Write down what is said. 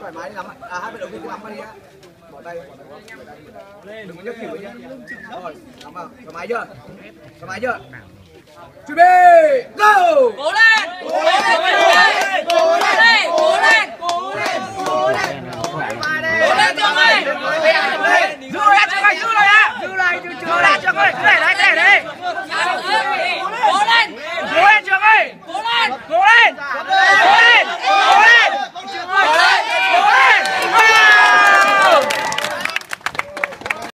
thoải mái đi lắm ạ. Hai vận động viên cứ nắm vào đi á. Bỏ tay. Đừng có nhấc kiểu nhé. Rồi, nắm vào. Thoải mái chưa? Thoải mái chưa? Chuẩn bị, go! Cố lên! Cố lên! Cố lên! Cố lên!